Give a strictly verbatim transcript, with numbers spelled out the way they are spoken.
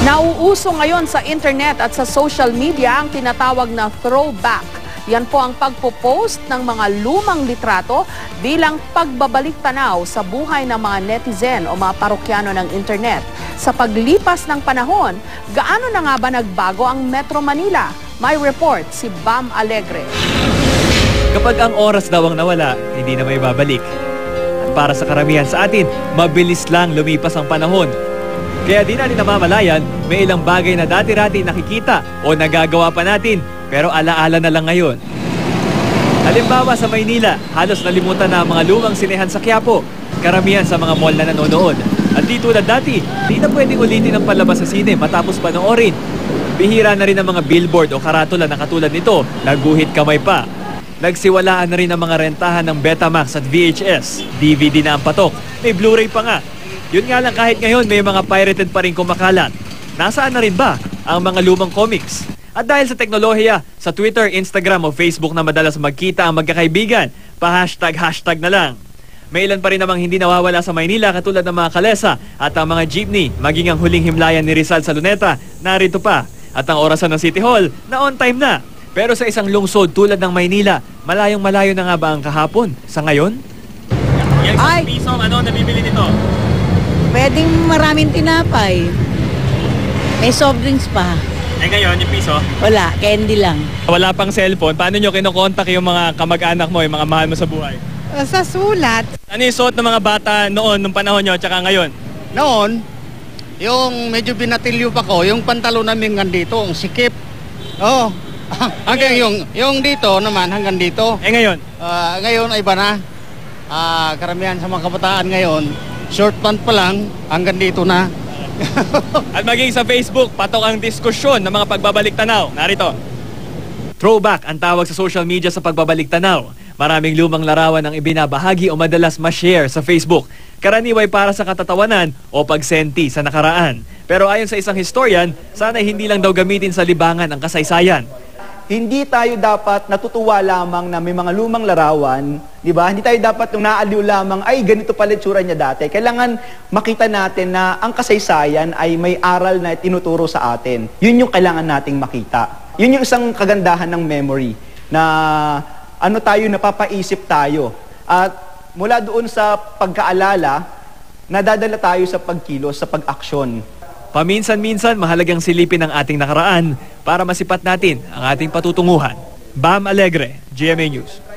Nauuso ngayon sa internet at sa social media ang tinatawag na throwback. Yan po ang pagpo-post ng mga lumang litrato bilang pagbabalik tanaw sa buhay ng mga netizen o mga parokyano ng internet. Sa paglipas ng panahon, gaano na nga ba nagbago ang Metro Manila? May report si Bam Alegre. Kapag ang oras daw ang nawala, hindi na may babalik. At para sa karamihan sa atin, mabilis lang lumipas ang panahon. Kaya di natin namamalayan, may ilang bagay na dati-rati nakikita o nagagawa pa natin, pero alaala na lang ngayon. Halimbawa sa Maynila, halos nalimutan na ang mga lumang sinehan sa Quiapo, karamihan sa mga mall na nanonood. At di tulad dati, di na pwedeng ulitin ang palabas sa sine matapos panoorin. Bihira na rin ang mga billboard o karatula na katulad nito, naguhit kamay pa. Nagsiwalaan na rin ang mga rentahan ng Betamax at V H S, D V D na ang patok, may Blu-ray pa nga. Yun nga lang, kahit ngayon may mga pirated pa rin kumakalat. Nasaan na rin ba ang mga lumang comics? At dahil sa teknolohiya, sa Twitter, Instagram o Facebook na madalas magkita ang magkakaibigan, pa-hashtag-hashtag na lang. May ilan pa rin namang hindi nawawala sa Maynila katulad ng mga kalesa at ang mga jeepney, maging ang huling himlayan ni Rizal sa Luneta, narito pa. At ang orasan ng City Hall, na on time na. Pero sa isang lungsod tulad ng Maynila, malayong malayo na nga ba ang kahapon sa ngayon? Yung isang piso, ano nabibili nito? Pwedeng maraming tinapay. May soft drinks pa. Eh ngayon, yung piso? Wala, candy lang. Wala pang cellphone, paano nyo kinokontak yung mga kamag-anak mo, yung mga mahal mo sa buhay? Uh, sa sulat. Ano yung suot ng mga bata noon, nung panahon nyo, tsaka ngayon? Noon, yung medyo binatilyo pa ko, yung pantalon namin hanggang dito, ang sikip. Oo. Oh. hanggang yung, yung dito naman, hanggang dito. Eh ngayon? Uh, ngayon ay iba na. Uh, karamihan sa mga kabataan ngayon, short pant pa lang, hanggang dito na. At maging sa Facebook, patok ang diskusyon ng mga pagbabalik tanaw. Narito. Throwback ang tawag sa social media sa pagbabalik tanaw. Maraming lumang larawan ang ibinabahagi o madalas ma-share sa Facebook. Karaniway para sa katatawanan o pagsenti sa nakaraan. Pero ayon sa isang historian, sana hindi lang daw gamitin sa libangan ang kasaysayan. Hindi tayo dapat natutuwa lamang na may mga lumang larawan, di ba? Hindi tayo dapat nung naaliw lamang, ay ganito pala itsura niya dati. Kailangan makita natin na ang kasaysayan ay may aral na tinuturo sa atin. Yun yung kailangan nating makita. Yun yung isang kagandahan ng memory, na ano tayo, napapaisip tayo. At mula doon sa pagkaalala, nadadala tayo sa pagkilos, sa pag-aksyon. Paminsan-minsan, mahalagang silipin ang ating nakaraan para masipat natin ang ating patutunguhan. Bam Alegre, G M A News.